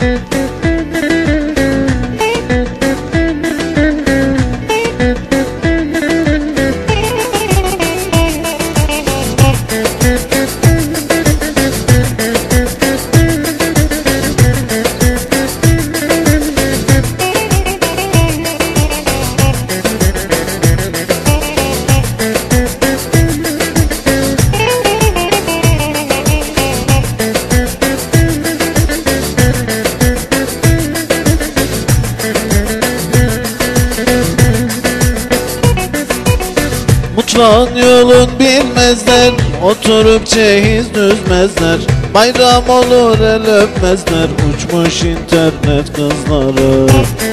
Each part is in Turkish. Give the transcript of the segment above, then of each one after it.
Mutfağın yolun bilmezler, oturup çeyiz düzmezler. Bayram olur el öpmezler, uçmuş internet kızları.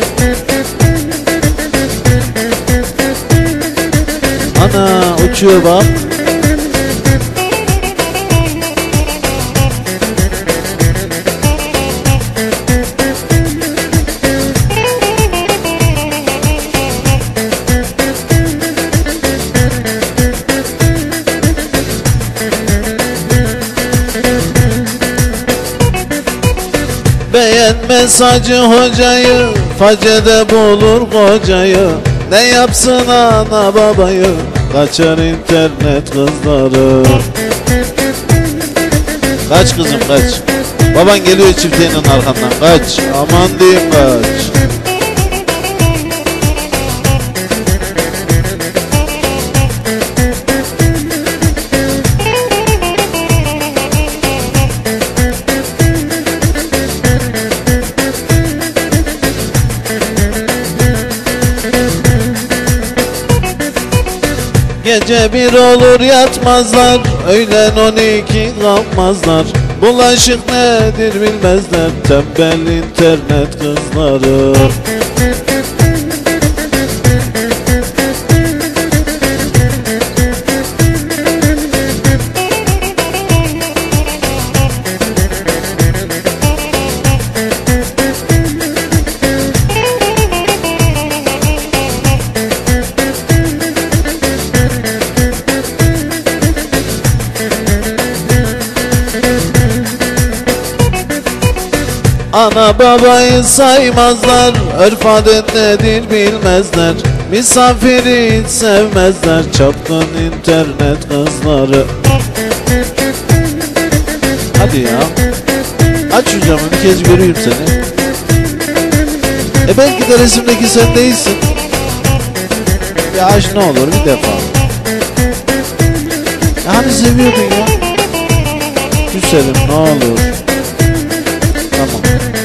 Ana uçuyor bak. Beğenmez hacı hocayı, facede bulur kocayı. Ne yapsın ana babayı, kaçar internet kızları. Kaç kızım kaç. Baban geliyor çiftliğinin arkandan, kaç. Aman diyeyim kaç. Gece bir olur yatmazlar, öğlen 12 kalkmazlar. Bulaşık nedir bilmezler, tembel internet kızları. Ana babayı saymazlar, örf adet nedir bilmezler. Misafiri hiç sevmezler, çapkın internet kızları. Hadi ya, aç şu camı bir kez göreyim seni. Belki de resimdeki sen değilsin. Ya aç ne olur bir defa. Ya hani seviyordun ya. Güzelim ne olur. Tamam.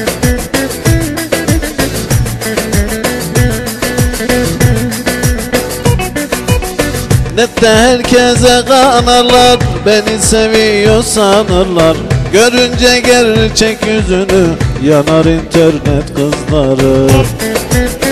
Nette herkese kanarlar, beni seviyor sanırlar. Görünce gerçek yüzünü, yanar internet kızları.